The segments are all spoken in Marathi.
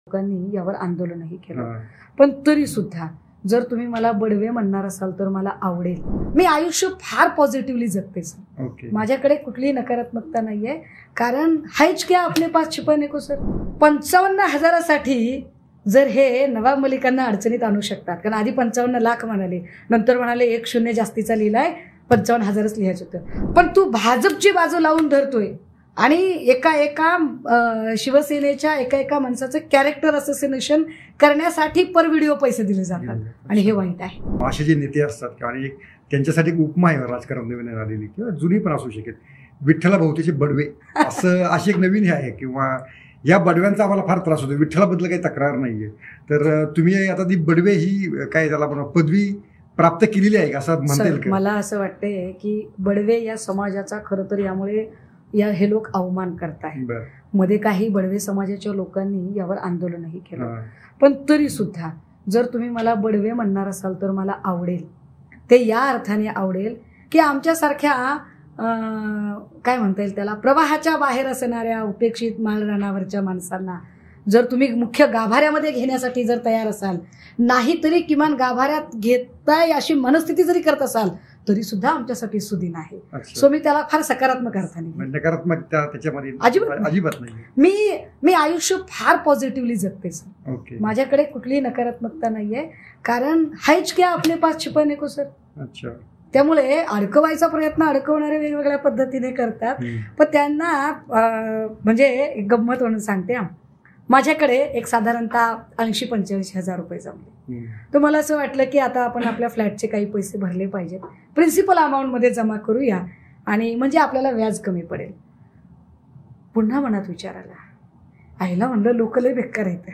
लोकांनी यावर आंदोलनही केलं, पण तरी सुद्धा जर तुम्ही मला बडवे म्हणणार असाल तर मला आवडेल. मी आयुष्य फार पॉझिटिव्हली जगते सर. माझ्याकडे कुठलीही नकारात्मकता नाहीये, कारण हायच क्या आपले पास छिपाने को सर. 55,000साठी जर हे नवाब मलिकांना अडचणीत आणू शकतात, कारण आधी 55 लाख म्हणाले, नंतर म्हणाले 1 शून्य जास्तीचा लिहिलाय, 55,000च लिहायचं होतं. पण तू भाजपची बाजू लावून धरतोय आणि एका शिवसेनेच्या एका माणसाचं कॅरेक्टर असोसिएशन करण्यासाठी पर व्हिडिओ पैसे दिले जातात, आणि हे वाईट आहे. असे जे नेते असतात आणि त्यांच्यासाठी एक उपमा आहे राजकारण नवीन आलेली किंवा जुनी पण असू शकेल, विठ्ठला भोवतीचे बडवे असं अशी एक नवीन हे आहे, किंवा या बडव्यांचा आम्हाला फार त्रास होतो. विठ्ठलाबद्दल काही तक्रार नाहीये, तर तुम्ही आता ती बडवे ही काय त्याला म्हणा पदवी प्राप्त केलेली आहे असं म्हणता येईल का? मला असं वाटतंय की बडवे या समाजाचा खरं तर यामुळे हे लोक अवमान करतायत. मध्ये काही बडवे समाजाच्या लोकांनी यावर आंदोलनही केलं, पण तरी सुद्धा जर तुम्ही मला बडवे म्हणणार असाल तर मला आवडेल. ते या अर्थाने आवडेल की आमच्यासारख्या काय म्हणता येईल त्याला, प्रवाहाच्या बाहेर असणाऱ्या उपेक्षित माळरानावरच्या माणसांना जर तुम्ही मुख्य गाभाऱ्यामध्ये घेण्यासाठी जर तयार असाल, नाहीतरी किमान गाभाऱ्यात घेताय अशी मनस्थिती जरी करत असाल, तरी सुद्धा आमच्यासाठी सुदिन आहे. सो मी त्याला फार सकारात्मक अर्थाने, नकारात्मकता त्याच्यामध्ये अजिबात नाही. मी आयुष्य फार पॉझिटिव्हली जगते सर. माझ्याकडे कुठलीही नकारात्मकता नाहीये, कारण हायच क्या आपले पास छिपाने को सर. त्यामुळे अडकवायचा प्रयत्न अडकवणारे वेगवेगळ्या पद्धतीने करतात, पण त्यांना म्हणजे एक गंमत म्हणून सांगते. माझ्याकडे एक साधारणतः 80-85 रुपये जमले, तर मला असं वाटलं की आता आपण आपल्या फ्लॅटचे काही पैसे भरले पाहिजेत, प्रिन्सिपल अमाऊंटमध्ये जमा करूया, आणि म्हणजे आपल्याला व्याज कमी पडेल. पुन्हा मनात विचार आला, आईला म्हणलं लोक लय बेकार आहेत.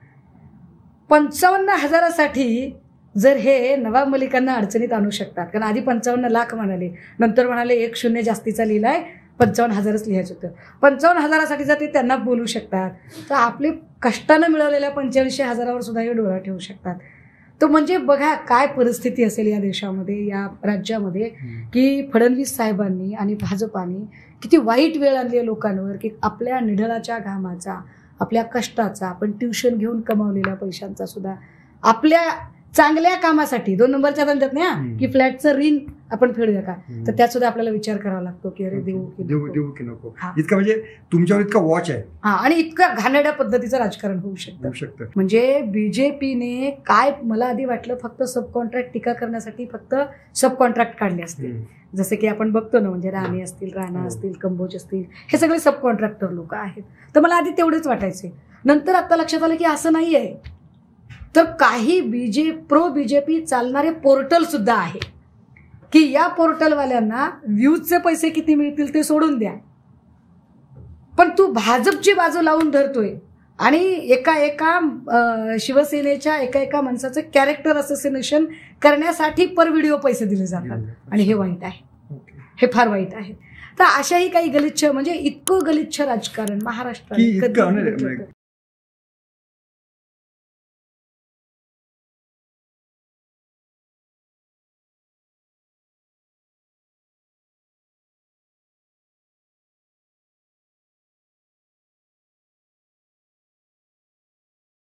55,000साठी जर हे नवाब मलिकांना अडचणीत आणू शकतात, कारण आधी 55 लाख म्हणाले, नंतर म्हणाले 1 शून्य जास्तीचा लिहिलाय, 55,000च लिहायचं होतं. 55,000साठी जर ते त्यांना बोलू शकतात, तर आपले कष्टानं मिळवलेल्या 85,000वर सुद्धा हे डोळा ठेवू शकतात. तो म्हणजे बघा काय परिस्थिती असेल या देशामध्ये, या राज्यामध्ये, की फडणवीस साहेबांनी आणि भाजपाने किती वाईट वेळ आणली आहे लोकांवर, की आपल्या निढळाच्या घामाचा, आपल्या कष्टाचा, आपण ट्युशन घेऊन कमावलेल्या पैशांचा सुद्धा आपल्या चांगल्या कामासाठी 2 नंबरच्या धंद्यात नाही की फ्लॅटचं ऋण आपण फेडूया का, तर त्यात सुद्धा आपल्याला विचार करावा लागतो की अरे देऊ की नको. इतकं म्हणजे तुमच्यावर इतका वॉच आहे, आणि इतकं घाणेरड्या पद्धतीचं राजकारण होऊ शकतं. म्हणजे बीजेपीने काय, मला आधी वाटलं फक्त सब कॉन्ट्रॅक्ट टीका करण्यासाठी फक्त सब कॉन्ट्रॅक्ट काढले असतील, जसे की आपण बघतो ना, म्हणजे राणे असतील, राणा असतील, कंबोज असतील, हे सगळे सब कॉन्ट्रॅक्टर लोक आहेत. तर मला आधी तेवढेच वाटायचे, नंतर आता लक्षात आलं की असं नाहीये. तर काही प्रो बीजेपी चालणारे पोर्टल सुद्धा आहे, की या पोर्टलवाल्यांना व्ह्यूजचे पैसे किती मिळतील ते सोडून द्या, पण तू भाजपची बाजू लावून धरतोय आणि एका शिवसेनेच्या एका माणसाचं कॅरेक्टर असोसिएशन करण्यासाठी पर व्हिडिओ पैसे दिले जातात, आणि हे वाईट आहे. हे फार वाईट आहे. तर अशाही काही गलिच्छ, म्हणजे इतकं गलिच्छ राजकारण महाराष्ट्रात